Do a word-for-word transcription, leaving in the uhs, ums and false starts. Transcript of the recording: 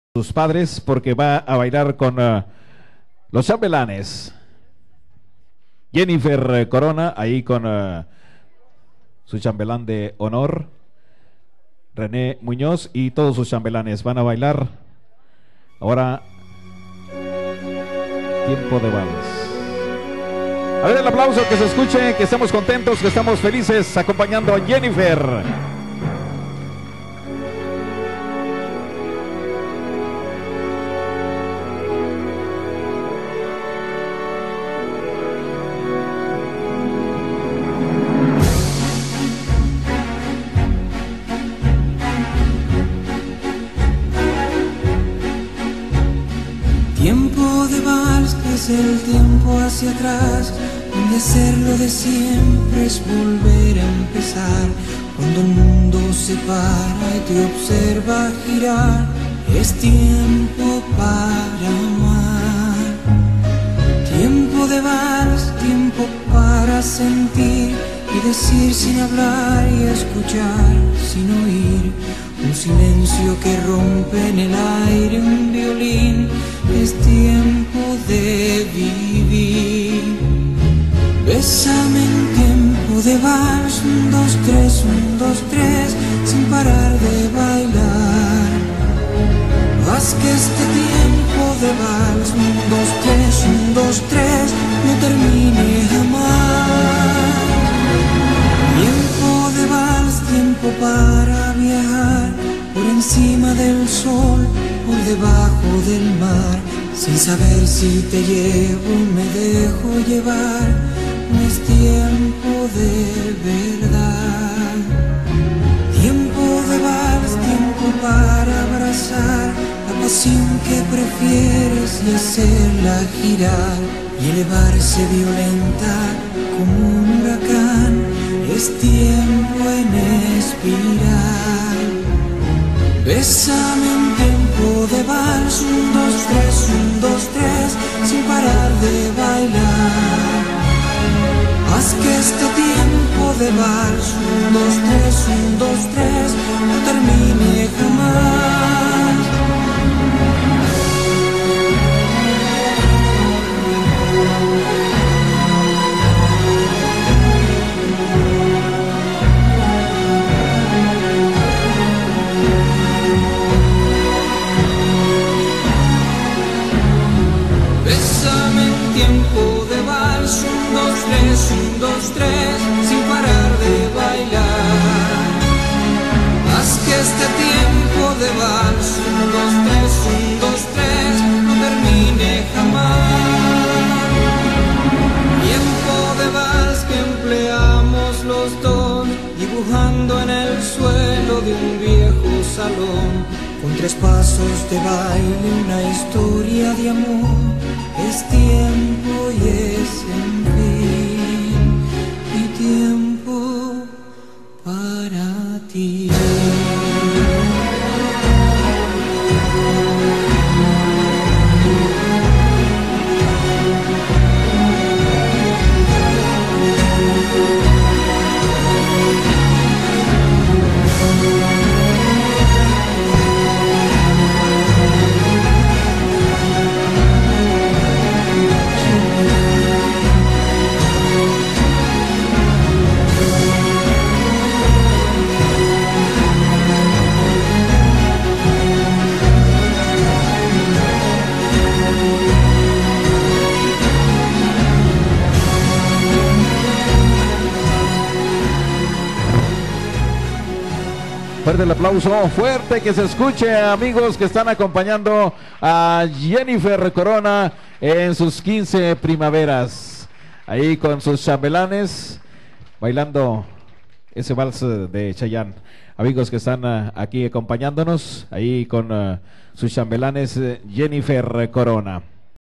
sus padres porque va a bailar con uh, los chambelanes. Jennifer Corona ahí con uh, su chambelán de honor, René Muñoz, y todos sus chambelanes van a bailar ahora Tiempo de Vals. A ver el aplauso, que se escuche, que estamos contentos, que estamos felices acompañando a Jennifer. Tiempo de vals, que es el tiempo hacia atrás, donde hacerlo de siempre es volver a empezar. Cuando el mundo se para y te observa girar, es tiempo para amar. Tiempo de vals, tiempo para sentir y decir sin hablar y escuchar sin oír. Un silencio que rompe en el aire un violín. Es tiempo de vivir. Bésame en tiempo de vals, un, dos, tres, un, dos, tres, sin parar de bailar. Haz que este tiempo de vals, un, dos, tres, un, dos, tres, no termine jamás. Tiempo de vals, tiempo para viajar por encima del sol, por debajo del mar, sin saber si te llevo o me dejo llevar. No es tiempo de verdad. Tiempo de vals, tiempo para abrazar la pasión que prefieres y hacerla girar y elevarse violenta como un huracán. Es tiempo en expirar. Bésame en tiempo de vals, un, dos, tres, un, dos, tres, sin parar de bailar. Haz que este tiempo de vals, un, dos, tres, un, dos, tres, no termine jamás. Bésame en tiempo de vals, un, dos, tres, un, dos, tres, sin parar de bailar. Haz que este tiempo de vals, un, dos, tres, un, dos, tres, no termine jamás. Tiempo de vals que empleamos los dos, dibujando en el suelo de un viejo salón, con tres pasos de baile, una historia de amor. Es tiempo y es en fin, y tiempo para ti. Fuerte el aplauso, fuerte que se escuche, amigos que están acompañando a Jennifer Corona en sus quince primaveras, ahí con sus chambelanes bailando ese vals de Chayanne. Amigos que están uh, aquí acompañándonos, ahí con uh, sus chambelanes, uh, Jennifer Corona.